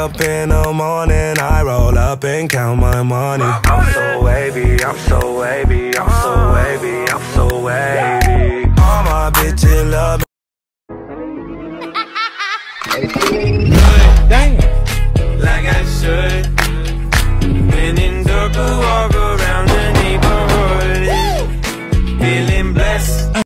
up in the morning, I roll up and count my money. I'm so wavy, I'm so wavy, I'm so wavy, I'm so wavy. All my bitches love me.